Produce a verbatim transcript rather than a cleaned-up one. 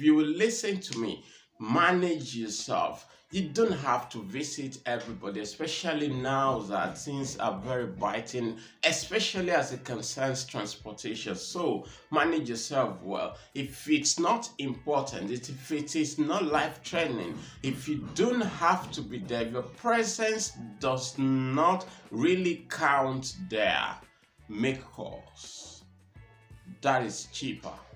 you will listen to me, manage yourself. You don't have to visit everybody, especially now that things are very biting, especially as it concerns transportation. So manage yourself well. If it's not important, if it is not life threatening, if you don't have to be there, your presence does not really count there, make calls. That is cheaper.